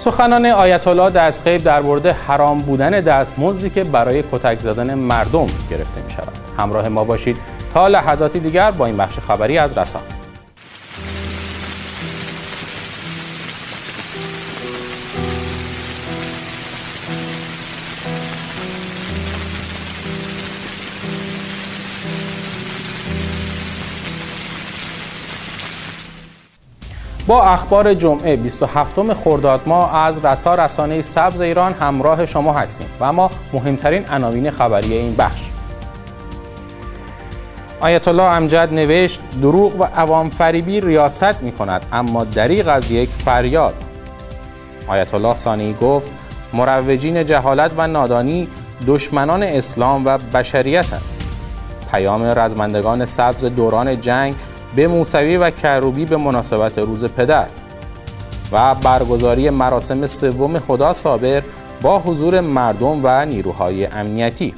سخنان آیت الله دستغیب در مورد حرام بودن دستمزدی که برای کتک زدن مردم گرفته می شود. همراه ما باشید تا لحظاتی دیگر با این بخش خبری از رسا. با اخبار جمعه 27 خرداد ماه از رسا رسانه سبز ایران همراه شما هستیم و اما مهمترین عناوین خبری این بخش. آیت الله امجد نوشت دروغ و عوام فریبی ریاست می کند اما دریغ از یک فریاد. آیت الله ثانی گفت مروجین جهالت و نادانی دشمنان اسلام و بشریتند. پیام رزمندگان سبز دوران جنگ به موسوی و کروبی به مناسبت روز پدر و برگزاری مراسم سوم هدی صابر با حضور مردم و نیروهای امنیتی.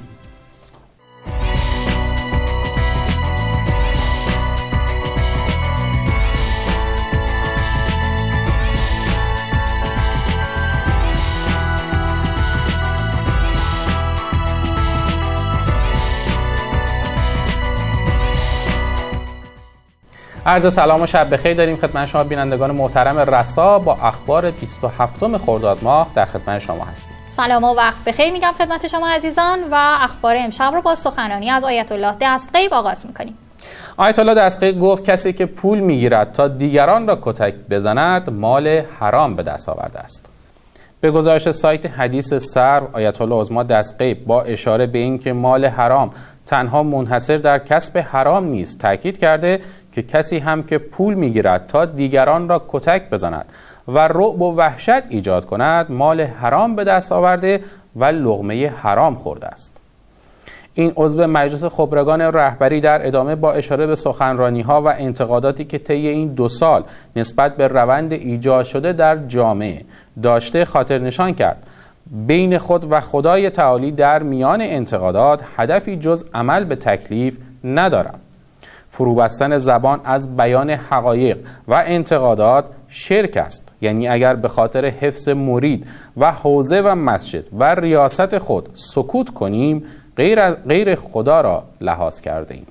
عرض سلام و شب بخیر داریم خدمت شما بینندگان محترم رسا. با اخبار 27 خرداد ماه در خدمت شما هستیم. سلام و وقت بخیر میگم خدمت شما عزیزان و اخبار امشب رو با سخنرانی از آیت الله دستغیب آغاز میکنیم. آیت الله دستغیب گفت کسی که پول میگیرد تا دیگران را کتک بزند مال حرام به دست آورده است. به گزارش سایت حدیث سرو، آیت الله عظما دستغیب با اشاره به اینکه مال حرام تنها منحصر در کسب حرام نیست تاکید کرده که کسی هم که پول میگیرد تا دیگران را کتک بزند و رعب و وحشت ایجاد کند مال حرام به دست آورده و لقمه حرام خورده است. این عضو مجلس خبرگان رهبری در ادامه با اشاره به سخنرانی‌ها و انتقاداتی که طی این 2 سال نسبت به روند ایجاد شده در جامعه داشته خاطر نشان کرد بین خود و خدای تعالی در میان انتقادات هدفی جز عمل به تکلیف ندارم. فروبستن زبان از بیان حقایق و انتقادات شرک است. یعنی اگر به خاطر حفظ مرید و حوزه و مسجد و ریاست خود سکوت کنیم غیر خدا را لحاظ کرده ایم.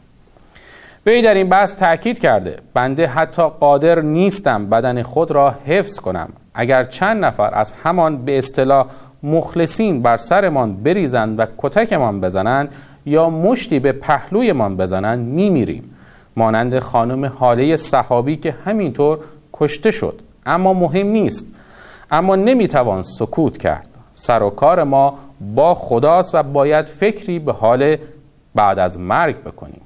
وی در این بحث تأکید کرده بنده حتی قادر نیستم بدن خود را حفظ کنم. اگر چند نفر از همان به اصطلاح مخلصین بر سرمان بریزند و کتکمان بزنند یا مشتی به پهلویمان بزنند میمیریم. مانند خانم حاله صحابی که همینطور کشته شد. اما مهم نیست. اما نمیتوان سکوت کرد. سر و کار ما با خداست و باید فکری به حال بعد از مرگ بکنیم.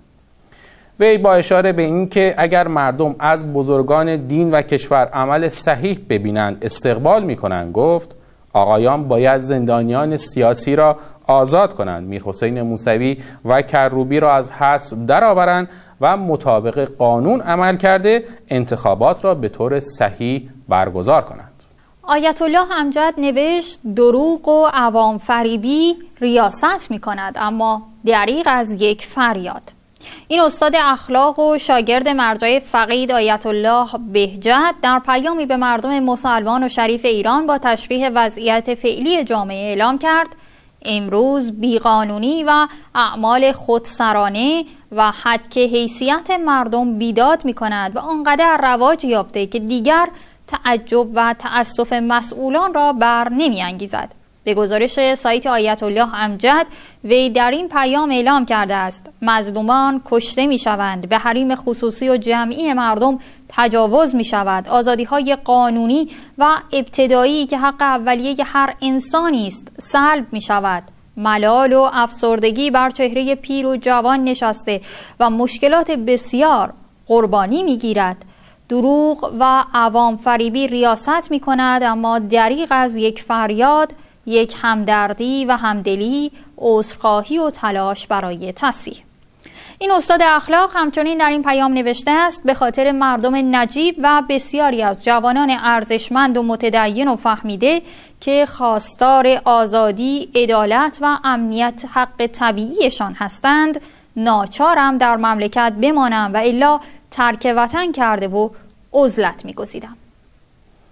وی با اشاره به این که اگر مردم از بزرگان دین و کشور عمل صحیح ببینند استقبال میکنند گفت آقایان باید زندانیان سیاسی را آزاد کنند، میرحسین موسوی و کروبی را از حبس درآورند و مطابق قانون عمل کرده انتخابات را به طور صحیح برگزار کنند. آیت الله امجد نوشت دروغ و عوام فریبی ریاست می کند اما دریغ از یک فریاد. این استاد اخلاق و شاگرد مرجع فقید آیت الله بهجت در پیامی به مردم مسلمان و شریف ایران با تشریح وضعیت فعلی جامعه اعلام کرد امروز بیقانونی و اعمال خودسرانه و حدک حیثیت مردم بیداد می کند و آنقدر رواج یافته که دیگر تعجب و تأسف مسئولان را بر نمی انگیزد. به گزارش سایت آیت الله امجد وی در این پیام اعلام کرده است مظلومان کشته می شوند، به حریم خصوصی و جمعی مردم تجاوز می شود، آزادی های قانونی و ابتدایی که حق اولیه هر انسانی است سلب می شود. ملال و افسردگی بر چهره پیر و جوان نشسته و مشکلات بسیار قربانی می گیرد. دروغ و عوام فریبی ریاست می کند اما دریغ از یک فریاد، یک همدردی و همدلی، عذرخواهی و تلاش برای تصحیح. این استاد اخلاق همچنین در این پیام نوشته است به خاطر مردم نجیب و بسیاری از جوانان ارزشمند و متدین و فهمیده که خواستار آزادی، عدالت و امنیت حق طبیعیشان هستند ناچارم در مملکت بمانم و الا ترک وطن کرده و عزلت می‌گزیدم.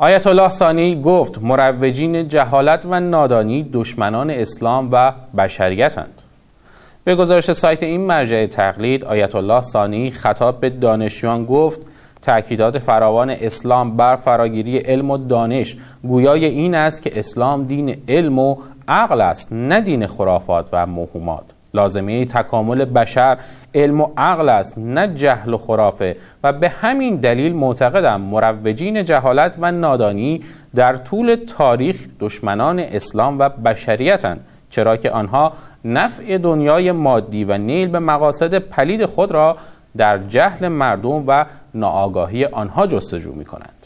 آیت الله ثانی گفت مروجین جهالت و نادانی دشمنان اسلام و بشریتند. به گزارش سایت این مرجع تقلید، آیت الله ثانی خطاب به دانشجویان گفت تأکیدات فراوان اسلام بر فراگیری علم و دانش گویای این است که اسلام دین علم و عقل است، نه دین خرافات و موهومات. لازمه تکامل بشر علم و عقل است، نه جهل و خرافه، و به همین دلیل معتقدم مروجین جهالت و نادانی در طول تاریخ دشمنان اسلام و بشریتند، چرا که آنها نفع دنیای مادی و نیل به مقاصد پلید خود را در جهل مردم و ناآگاهی آنها جستجو می‌کنند.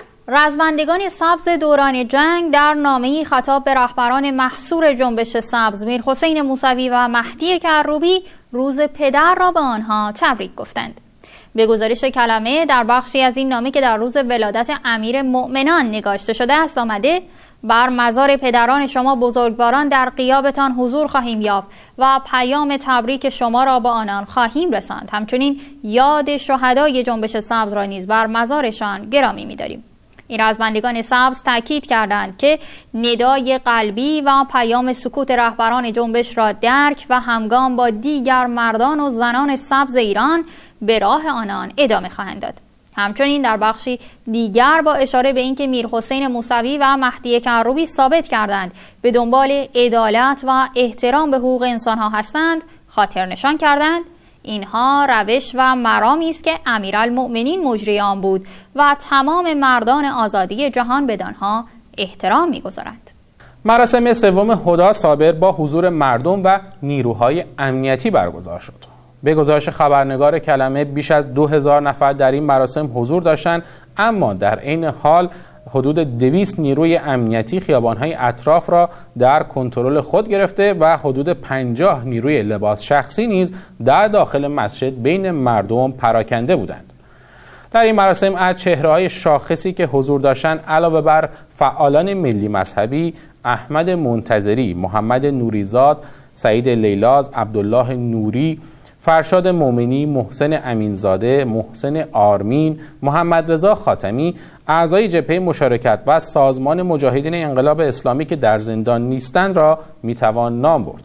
رزمندگان سبز دوران جنگ در نامه‌ای خطاب به رهبران محصور جنبش سبز میرحسین موسوی و مهدی کروبی روز پدر را به آنها تبریک گفتند. به گزارش کلمه در بخشی از این نامه که در روز ولادت امیر مؤمنان نگاشته شده است آمده: بر مزار پدران شما بزرگواران در غیابتان حضور خواهیم یافت و پیام تبریک شما را به آنان خواهیم رساند. همچنین یاد شهدای جنبش سبز را نیز بر مزارشان گرامی می‌داریم. این رزمندگان سبز تاکید کردند که ندای قلبی و پیام سکوت رهبران جنبش را درک و همگام با دیگر مردان و زنان سبز ایران به راه آنان ادامه خواهند داد. همچنین در بخشی دیگر با اشاره به اینکه میرحسین موسوی و مهدی کروبی ثابت کردند به دنبال عدالت و احترام به حقوق انسان‌ها هستند، خاطر نشان کردند اینها روش و مرامی است که امیرالمؤمنین مجری آن بود و تمام مردان آزادی جهان بدانها احترام می‌گذارند. مراسم سوم هدی صابر با حضور مردم و نیروهای امنیتی برگزار شد. به گزارش خبرنگار کلمه بیش از 2000 نفر در این مراسم حضور داشتند، اما در عین حال حدود 200 نیروی امنیتی خیابان‌های اطراف را در کنترل خود گرفته و حدود 50 نیروی لباس شخصی نیز در داخل مسجد بین مردم پراکنده بودند. در این مراسم از چهره‌های شاخصی که حضور داشتند علاوه بر فعالان ملی مذهبی احمد منتظری، محمد نوریزاد، سعید لیلاز، عبدالله نوری، فرشاد مومنی، محسن امینزاده، محسن آرمین، محمد رضا خاتمی، اعضای جبهه مشارکت و سازمان مجاهدین انقلاب اسلامی که در زندان نیستند را میتوان نام برد.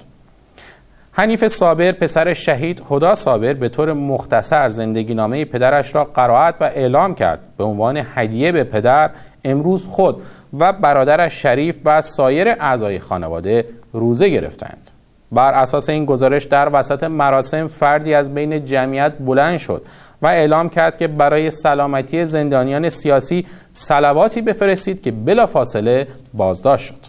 حنیف صابر پسر شهید هدی صابر به طور مختصر زندگی نامه پدرش را قرائت و اعلام کرد. به عنوان هدیه به پدر امروز خود و برادرش شریف و سایر اعضای خانواده روزه گرفتند. بر اساس این گزارش در وسط مراسم فردی از بین جمعیت بلند شد و اعلام کرد که برای سلامتی زندانیان سیاسی صلواتی بفرستید که بلافاصله بازداشت شد.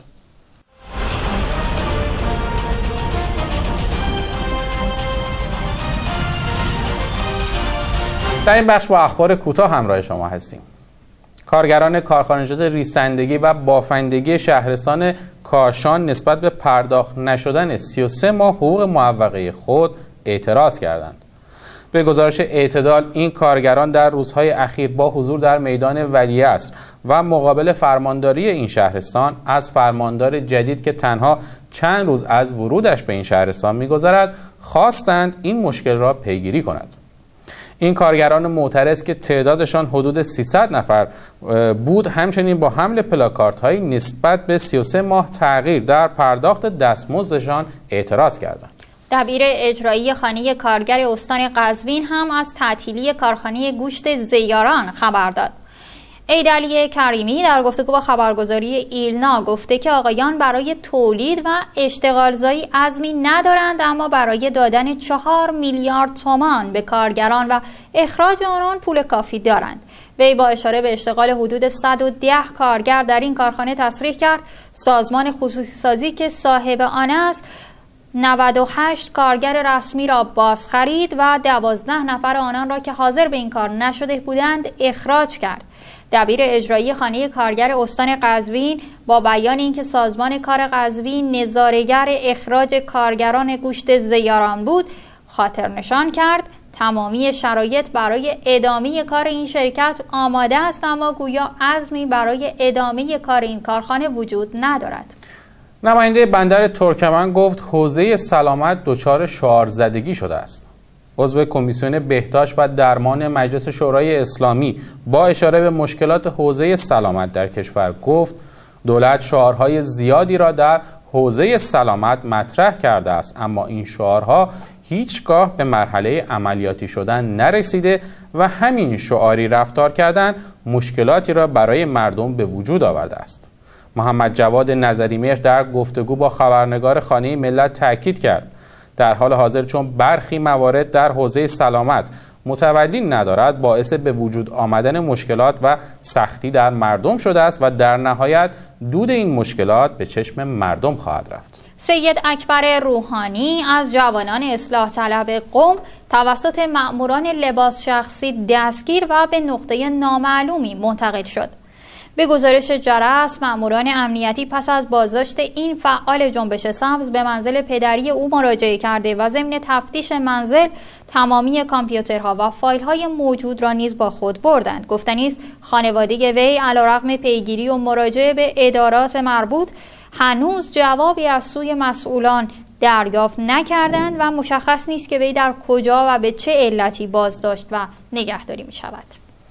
در این بخش با اخبار کوتاه همراه شما هستیم. کارگران کارخانجات ریسندگی و بافندگی شهرستان کاشان نسبت به پرداخت نشدن 33 ماه حقوق معوقه خود اعتراض کردند. به گزارش اعتدال این کارگران در روزهای اخیر با حضور در میدان ولیعصر و مقابل فرمانداری این شهرستان از فرماندار جدید که تنها چند روز از ورودش به این شهرستان می‌گذرد خواستند این مشکل را پیگیری کند. این کارگران معترض که تعدادشان حدود 300 نفر بود همچنین با حمل پلاکاردهایی نسبت به 33 ماه تغییر در پرداخت دستمزدشان اعتراض کردند. دبیر اجرایی خانه کارگر استان قزوین هم از تعطیلی کارخانه گوشت زیاران خبر داد. ایدعلی کریمی در گفتگو با خبرگزاری ایلنا گفته که آقایان برای تولید و اشتغالزایی عزمی ندارند، اما برای دادن 4 میلیارد تومان به کارگران و اخراج آنان پول کافی دارند. وی با اشاره به اشتغال حدود 110 کارگر در این کارخانه تصریح کرد سازمان خصوصی سازی که صاحب آن است 98 کارگر رسمی را باز خرید و 12 نفر آنان را که حاضر به این کار نشده بودند اخراج کرد. دبیر اجرایی خانه کارگر استان قزوین با بیان اینکه سازمان کار قزوین نظاره‌گر اخراج کارگران گوشت زیاران بود، خاطر نشان کرد تمامی شرایط برای ادامه کار این شرکت آماده است، اما گویا عزمی برای ادامه کار این کارخانه وجود ندارد. نماینده بندر ترکمن گفت حوزه سلامت دچار شعارزدگی شده است. عضو کمیسیون بهداشت و درمان مجلس شورای اسلامی با اشاره به مشکلات حوزه سلامت در کشور گفت دولت شعارهای زیادی را در حوزه سلامت مطرح کرده است، اما این شعارها هیچگاه به مرحله عملیاتی شدن نرسیده و همین شعاری رفتار کردن مشکلاتی را برای مردم به وجود آورده است. محمد جواد نظریمهر در گفتگو با خبرنگار خانه ملت تاکید کرد در حال حاضر چون برخی موارد در حوزه سلامت متولی ندارد باعث به وجود آمدن مشکلات و سختی در مردم شده است و در نهایت دود این مشکلات به چشم مردم خواهد رفت. سید اکبر روحانی از جوانان اصلاح طلب قم توسط مأموران لباس شخصی دستگیر و به نقطه نامعلومی منتقل شد. به گزارش جرس، مأموران امنیتی پس از بازداشت این فعال جنبش سبز به منزل پدری او مراجعه کرده و ضمن تفتیش منزل تمامی کامپیوترها و فایل‌های موجود را نیز با خود بردند. گفتنی است خانواده وی علیرغم پیگیری و مراجعه به ادارات مربوط هنوز جوابی از سوی مسئولان دریافت نکردند و مشخص نیست که وی در کجا و به چه علتی بازداشت و نگهداری می شود.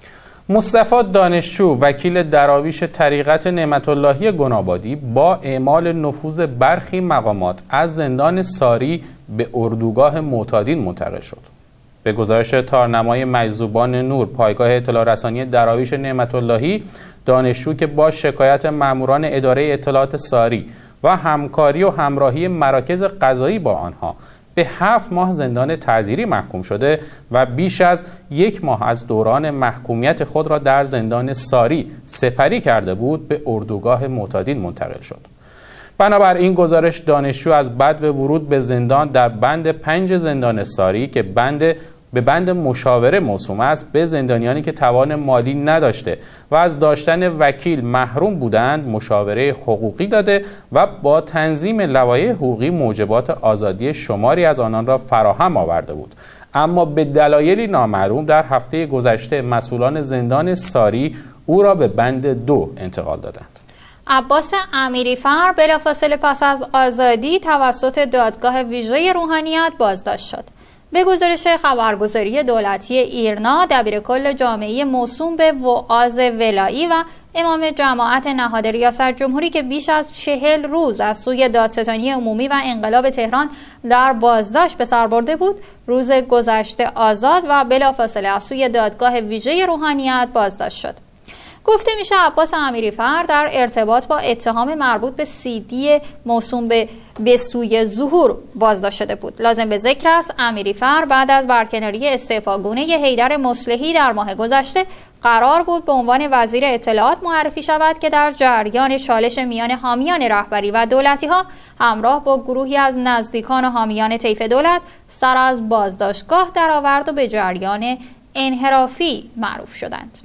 مصطفی دانشجو وکیل دراویش طریقت نعمت اللهی گنابادی با اعمال نفوذ برخی مقامات از زندان ساری به اردوگاه معتادین منتقل شد. به گزارش تارنمای مجذوبان نور پایگاه اطلاع رسانی دراویش نعمت اللهی، دانشجو که با شکایت ماموران اداره اطلاعات ساری و همکاری و همراهی مراکز قضایی با آنها به 7 ماه زندان تعزیری محکوم شده و بیش از 1 ماه از دوران محکومیت خود را در زندان ساری سپری کرده بود، به اردوگاه معتادین منتقل شد. بنابراین گزارش دانشجو از بدو ورود به زندان در بند 5 زندان ساری که به بند مشاوره موسوم است به زندانیانی که توان مالی نداشته و از داشتن وکیل محروم بودند مشاوره حقوقی داده و با تنظیم لوایح حقوقی موجبات آزادی شماری از آنان را فراهم آورده بود، اما به دلایلی نامعلوم در هفته گذشته مسئولان زندان ساری او را به بند 2 انتقال دادند. عباس امیریفر بلافاصله پس از آزادی توسط دادگاه ویژه روحانیت بازداشت شد. به گزارش خبرگزاری دولتی ایرنا، دبیرکل جامعه موسوم به وعاظ ولایی و امام جماعت نهاد ریاست جمهوری که بیش از 40 روز از سوی دادستانی عمومی و انقلاب تهران در بازداشت به سر برده بود، روز گذشته آزاد و بلافاصله از سوی دادگاه ویژه روحانیت بازداشت شد. گفته میشه عباس امیریفر در ارتباط با اتهام مربوط به CD موسوم به سوی ظهور بازداشت شده بود. لازم به ذکر است امیریفر بعد از برکناری استعفاگونه حیدر مصلحی در ماه گذشته قرار بود به عنوان وزیر اطلاعات معرفی شود که در جریان چالش میان حامیان رهبری و دولتی ها همراه با گروهی از نزدیکان و حامیان طیف دولت سر از بازداشتگاه درآورد و به جریان انحرافی معروف شدند.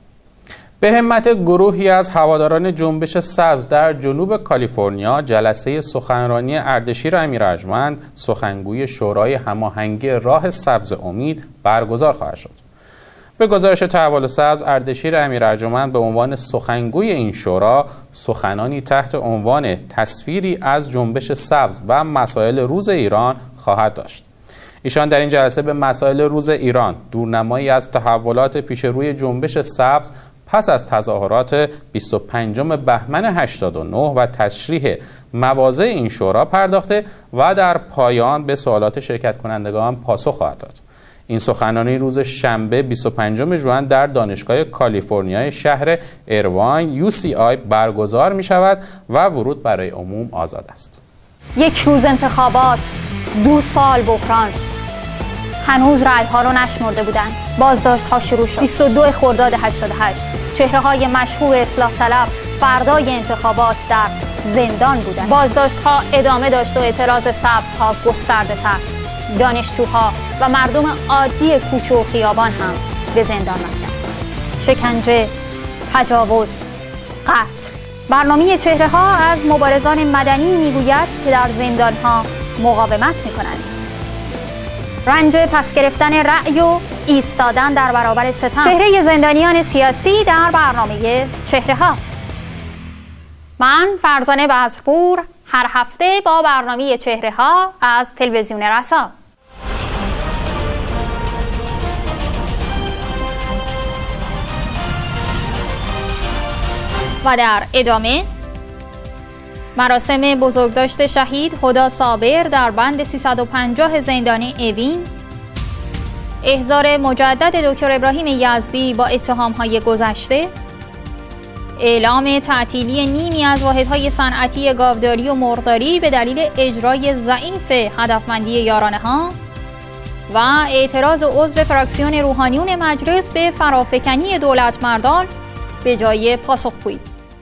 به همت گروهی از هواداران جنبش سبز در جنوب کالیفرنیا جلسه سخنرانی اردشیر امیرارجمند سخنگوی شورای هماهنگی راه سبز امید برگزار خواهد شد. به گزارش تحول سبز، اردشیر امیرارجمند به عنوان سخنگوی این شورا سخنانی تحت عنوان تصویری از جنبش سبز و مسائل روز ایران خواهد داشت. ایشان در این جلسه به مسائل روز ایران، دورنمایی از تحولات پیش روی جنبش سبز پس از تظاهرات 25 بهمن 89 و تشریح مواضع این شورا پرداخته و در پایان به سوالات شرکت کنندگان پاسخ خواهد داد. این سخنرانی روز شنبه 25 ژوئن در دانشگاه کالیفرنیای شهر ایروان UCI برگزار می شود و ورود برای عموم آزاد است. 1 روز انتخابات، 2 سال بحران. هنوز رأی‌ها رو نشمرده بودند. بازداشت‌ها شروع شد. 22 خرداد 88 چهره‌های مشهور اصلاح طلب فردای انتخابات در زندان بودند. بازداشت‌ها ادامه داشت و اعتراض سبزها گسترده‌تر. دانشجوها و مردم عادی کوچه و خیابان هم به زندان رفتند. شکنجه، تجاوز، قتل. برنامه چهره‌ها از مبارزان مدنی میگوید که در زندان‌ها مقاومت می‌کنند. رنج پس گرفتن رأی و ایستادن در برابر ستم. چهره زندانیان سیاسی در برنامه چهره‌ها. من فرزانه بزرپور هر هفته با برنامه چهره‌ها از تلویزیون رسا. و در ادامه مراسم بزرگداشت شهید هدی صابر در بند 350 زندان اوین، احضار مجدد دکتر ابراهیم یزدی با اتهام‌های گذشته، اعلام تعطیلی نیمی از واحدهای صنعتی گاوداری و مرغداری به دلیل اجرای ضعیف هدفمندی یارانه‌ها و اعتراض عضو فراکسیون روحانیون مجلس به فرافکنی دولتمردان به جای پاسخگویی.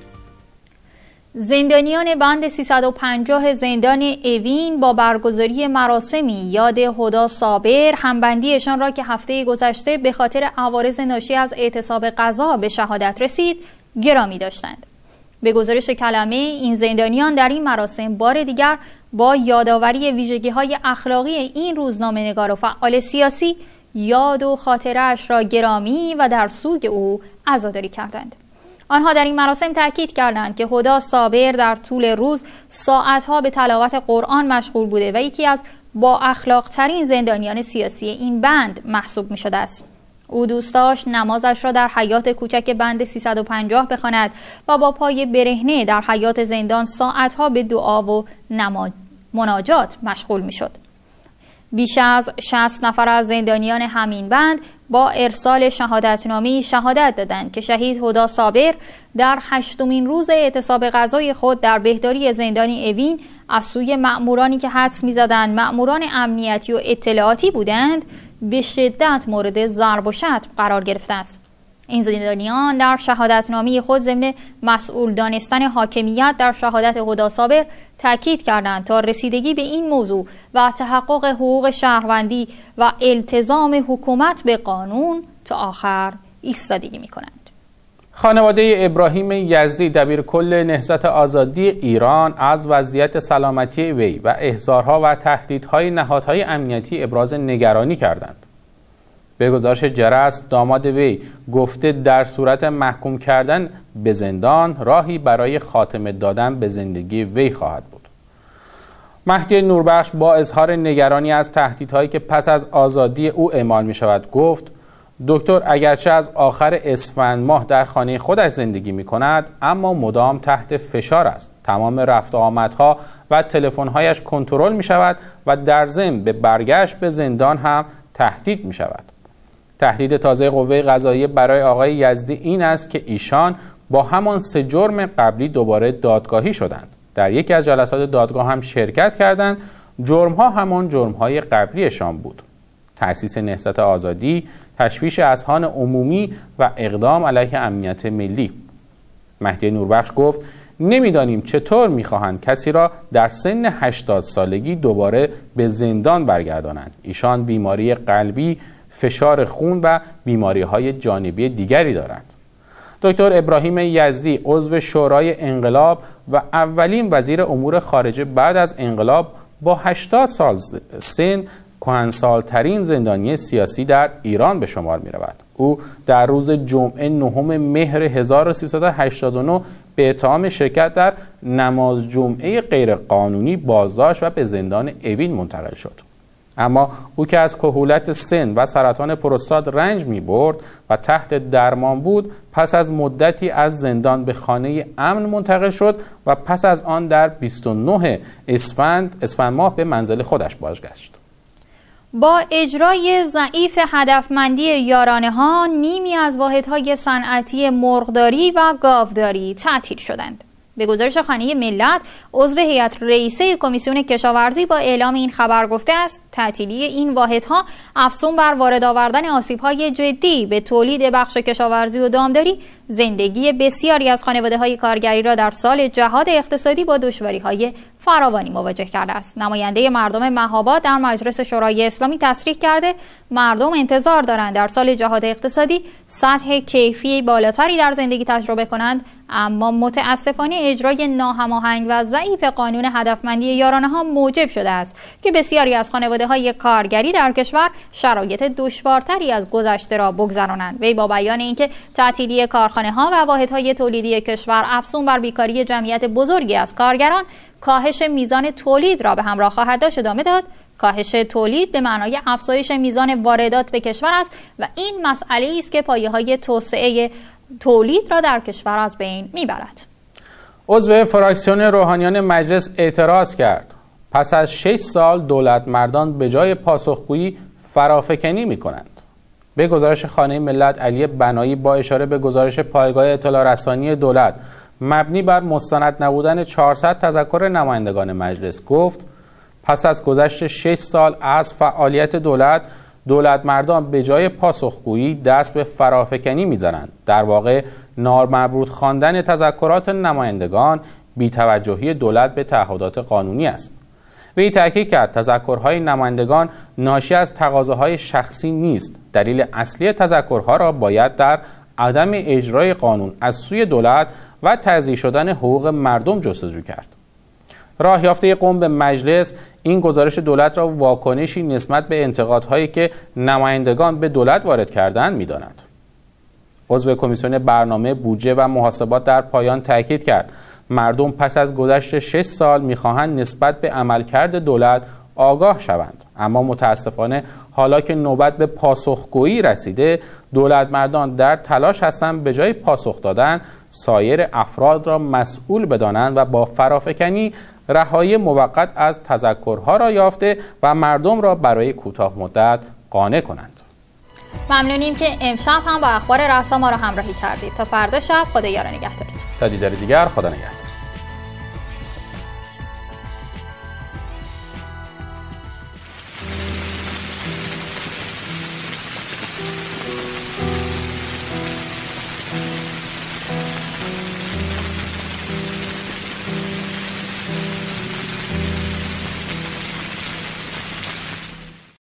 زندانیان بند 350 زندان اوین با برگزاری مراسمی یاد هدی صابر همبندیشان را که هفته گذشته به خاطر عوارض ناشی از اعتصاب غذا به شهادت رسید گرامی داشتند. به گزارش کلمه، این زندانیان در این مراسم بار دیگر با یادآوری ویژگی‌های اخلاقی این روزنامه‌نگار و فعال سیاسی یاد و خاطره‌اش را گرامی و در سوگ او عزاداری کردند. آنها در این مراسم تاکید کردند که هدی صابر در طول روز ساعتها به تلاوت قرآن مشغول بوده و یکی از با اخلاق ترین زندانیان سیاسی این بند محسوب می شده است. او دوست داشت نمازش را در حیاط کوچک بند 350 بخواند و با پای برهنه در حیاط زندان ساعتها به دعا و مناجات مشغول می شد. بیش از 60 نفر از زندانیان همین بند با ارسال شهادتنامه‌ای شهادت دادند که شهید هدی صابر در 8مین روز اعتصاب غذای خود در بهداری زندان اوین از سوی مأمورانی که حدس می‌زدند مأموران امنیتی و اطلاعاتی بودند به شدت مورد ضرب و شتم قرار گرفته است. این زندانیان در شهادتنامه خود ضمن مسئول دانستن حاکمیت در شهادت هدی صابر تاکید کردند تا رسیدگی به این موضوع و تحقق حقوق شهروندی و التزام حکومت به قانون تا آخر ایستادگی می‌کنند. خانواده ابراهیم یزدی دبیرکل نهضت آزادی ایران از وضعیت سلامتی وی و احضارها و تهدیدهای نهادهای امنیتی ابراز نگرانی کردند. به گزارش جرس، داماد وی گفته در صورت محکوم کردن به زندان راهی برای خاتمه دادن به زندگی وی خواهد بود. مهدی نوربخش با اظهار نگرانی از تهدیدهایی که پس از آزادی او اعمال می شود گفت دکتر اگرچه از آخر اسفند ماه در خانه خودش زندگی می کند اما مدام تحت فشار است. تمام رفت و آمدها و تلفن‌هایش کنترل می شود و در ضمن به برگشت به زندان هم تهدید می شود. تهدید تازه قوه قضاییه برای آقای یزدی این است که ایشان با همان 3 جرم قبلی دوباره دادگاهی شدند. در یکی از جلسات دادگاه هم شرکت کردند. جرم‌ها همان جرم‌های قبلیشان بود: تأسیس نهضت آزادی، تشویش اذهان عمومی و اقدام علیه امنیت ملی. مهدی نوربخش گفت نمیدانیم چطور می‌خواهند کسی را در سن 80 سالگی دوباره به زندان برگردانند. ایشان بیماری قلبی، فشار خون و بیماری‌های جانبی دیگری دارند. دکتر ابراهیم یزدی عضو شورای انقلاب و اولین وزیر امور خارجه بعد از انقلاب با 80 سال سن کهنسال‌ترین زندانی سیاسی در ایران به شمار می‌رود. او در روز جمعه 9 مهر 1389 به اتهام شرکت در نماز جمعه غیرقانونی بازداشت و به زندان اوین منتقل شد. اما او که از کهولت سن و سرطان پروستات رنج می برد و تحت درمان بود، پس از مدتی از زندان به خانه امن منتقل شد و پس از آن در 29 اسفند ماه به منزل خودش بازگشت. با اجرای ضعیف هدفمندی یارانه‌ها، نیمی از واحدهای صنعتی مرغداری و گاوداری تعطیل شدند. به گزارش خانه ملت، عضو هیئت رئیسه کمیسیون کشاورزی با اعلام این خبر گفته است تعطیلی این واحدها افزون بر وارد آوردن آسیب‌های جدی به تولید بخش کشاورزی و دامداری، زندگی بسیاری از خانواده‌های کارگری را در سال جهاد اقتصادی با دشواری‌های فراوانی مواجه کرده است. نماینده مردم مهاباد در مجلس شورای اسلامی تصریح کرده مردم انتظار دارند در سال جهاد اقتصادی سطح کیفی بالاتری در زندگی تجربه کنند، اما متاسفانه اجرای ناهماهنگ و ضعیف قانون هدفمندی یارانه‌ها موجب شده است که بسیاری از خانواده‌های کارگری در کشور شرایط دشوارتری از گذشته را بگذرانند. وی با بیان اینکه تعطیلی کارخانه‌ها و واحدهای تولیدی کشور افزون بر بیکاری جمعیت بزرگی از کارگران، کاهش میزان تولید را به همراه خواهد داشت ادامه داد. کاهش تولید به معنای افزایش میزان واردات به کشور است و این مسئله است که پایه‌های توسعه تولید را در کشور از بین میبرد. عضو فراکسیون روحانیان مجلس اعتراض کرد. پس از 6 سال دولت مردان به جای پاسخگویی فرافکنی می کنند. به گزارش خانه ملت، علی بنایی با اشاره به گزارش پایگاه اطلاع رسانی دولت مبنی بر مستند نبودن 400 تذکر نمایندگان مجلس گفت پس از گذشت 6 سال از فعالیت دولت مردان به جای پاسخگویی دست به فرافکنی می‌زنند. در واقع نامبرود خواندن تذکرات نمایندگان بی‌توجهی دولت به تعهدات قانونی است. وی تاکید کرد تذکرهای نمایندگان ناشی از تقاضاهای شخصی نیست. دلیل اصلی تذکرها را باید در عدم اجرای قانون از سوی دولت و تضییع شدن حقوق مردم جستجو کرد. راه یافته قم به مجلس این گزارش دولت را واکنشی نسبت به انتقادهایی که نمایندگان به دولت وارد کردند می‌داند. عضو کمیسیون برنامه، بودجه و محاسبات در پایان تاکید کرد مردم پس از گذشت 6 سال می‌خواهند نسبت به عملکرد دولت آگاه شوند، اما متاسفانه حالا که نوبت به پاسخگویی رسیده دولت مردان در تلاش هستند به جای پاسخ دادن سایر افراد را مسئول بدانند و با فرافکنی رهایی موقت از تذکرها را یافته و مردم را برای کوتاه مدت قانع کنند. ممنونیم که امشب هم با اخبار رسا ما را همراهی کردید. تا فردا شب خدا یار نگهدارتون. تا دیدار دیگر، خدا نگهدار.